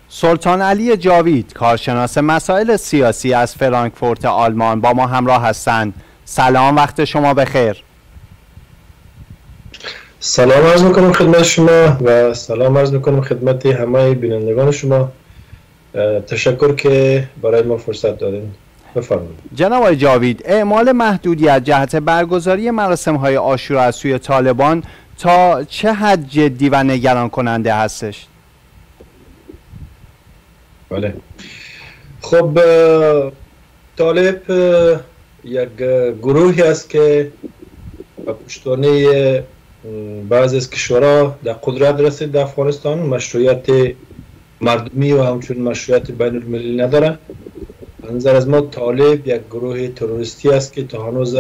سلطان علی جاوید، کارشناس مسائل سیاسی از فرانکفورت آلمان با ما همراه هستند. سلام، وقت شما بخیر. سلام عرض میکنم خدمت شما و سلام عرض میکنم خدمت همه بینندگان شما. تشکر که برای ما فرصت دادین. بفرمایید. جناب آقای جاوید، اعمال محدودیت جهت برگزاری مراسم‌های عاشورا از سوی طالبان تا چه حد جدی و نگران کننده هستش؟ بله. خب طالب یک گروهی است که به پشتوانه بعضی از کشورها در قدرت رسید در افغانستان، مشروعیت مردمی و همچنین مشروعیت بین المللی نداره. از نظر از ما طالب یک گروه تروریستی است که تا هنوز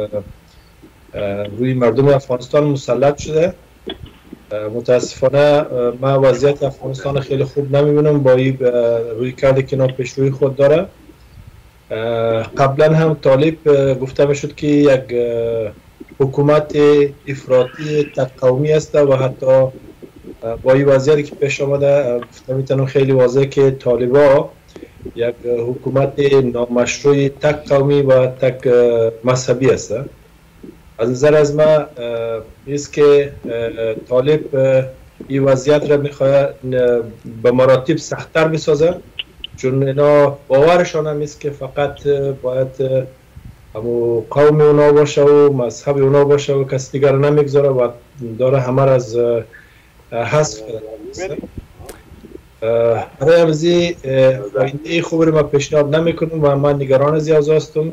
روی مردم افغانستان مسلط شده. متاسفانه من وضعیت افغانستان خیلی خوب نمیبینم با این روی کرده که پیش روی خود داره. قبلا هم طالب گفته میشد که یک حکومت افراطی تک قومی است و حتی با این وضعیتی که پیش آمده گفته میتونم خیلی واضحه که طالبا یک حکومت نامشروع تک قومی و تک مذهبی است. از نظر از ما است که طالب این وضعیت را میخواد به مراتب سخت‌تر بسازه، چون اینا باورشان هم است که فقط باید همو قوم اونا باشه و مذهب اونا باشه و کسی دیگر رو نمیگذاره و داره همه را از حذف کنه. برای همزی آینده خوبی رو ما پیشنهاد نمیکنم و من نگران از این هستم.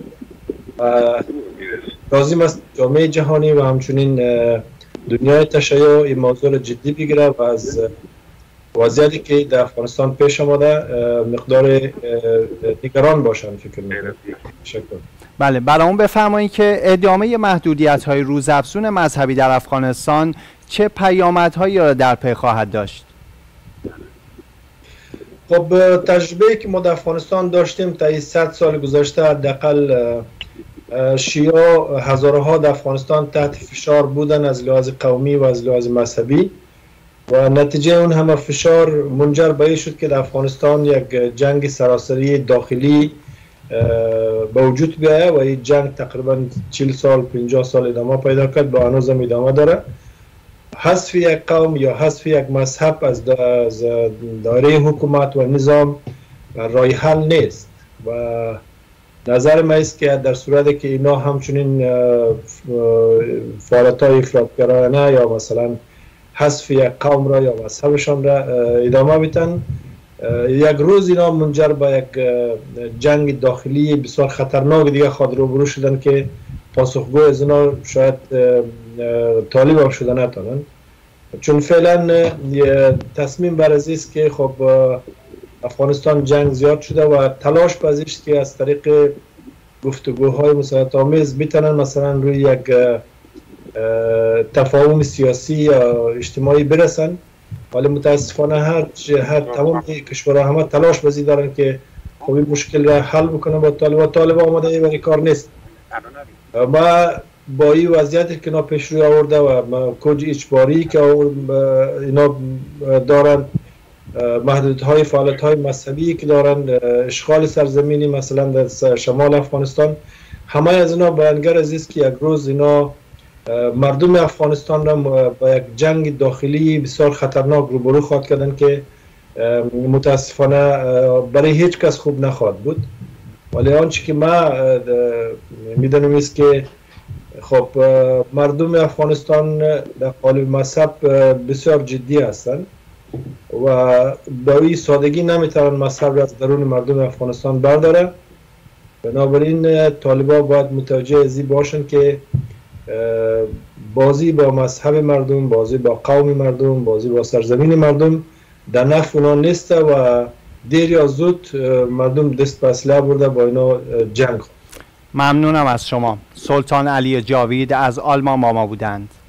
لازم است جامعه جهانی و همچنین دنیای تشیع این موضوع را جدی بگیره و از وضعیتی که در افغانستان پیش آمده مقدار نگران باشند. فکر می‌کنم. تشکر. بله، برامون بفرمایید که ادامه محدودیت‌های روزافزون مذهبی در افغانستان چه پیامدهایی را در پی خواهد داشت؟ خب تجربه‌ای که ما در افغانستان داشتیم تا 100 سال گذشته، حداقل شیعه هزارها در افغانستان تحت فشار بودن از لحاظ قومی و از لحاظ مذهبی و نتیجه اون همه فشار منجر به این شد که در افغانستان یک جنگ سراسری داخلی به وجود بیایه و این جنگ تقریبا 40 سال 50 سال ادامه پیدا کرد و هنوز هم ادامه داره. حذف یک قوم یا حذف یک مذهب از دایره حکومت و نظام راه حل نیست و نظر ما است که در صورتی که اینا همچنین فعالیت‌های افراط‌گرایانه یا مثلا حذف یک قوم را یا مذهبشان را ادامه بدن، یک روز اینا منجر به یک جنگ داخلی بسیار خطرناک دیگه خود روبرو شدن که پاسخگو از اینا شاید طالب هم شده نتونن. چون فعلا تصمیم بر از است که خب افغانستان جنگ زیاد شده و تلاش پذیرش که از طریق گفتگوهای مسالمت آمیز بتونن مثلا روی یک تفاهم سیاسی یا اجتماعی برسن، ولی متاسفانه هر تمام کشورها همه تلاش بزی دارن که خب این مشکل را حل بکنن با طالب آمده ای برای کار نیست. ما با این وضعیتی که اینا پیش روی آورده و کوج اجباری که اینا دارن، محدودهای فعالیت‌های مذهبی که دارن، اشغال سرزمینی مثلا در شمال افغانستان، همه از اینا بیانگر از است که یک روز اینا مردم افغانستان را با یک جنگ داخلی بسیار خطرناک روبرو خواهد کردن که متاسفانه برای هیچ کس خوب نخواهد بود. ولی آنچه که ما میدانم است که خب مردم افغانستان در قالب مذهب بسیار جدی هستند و با این سادگی نمیتونن مذهب را از درون مردم افغانستان برداره. بنابراین طالبان باید متوجه از این باشن که بازی با مذهب مردم، بازی با قوم مردم، بازی با سرزمین مردم در نفع اونا نیست و دیر یا زود مردم دست به اسلحه برده با اینا جنگ. ممنونم از شما. سلطان علی جاوید از آلمان با ما بودند.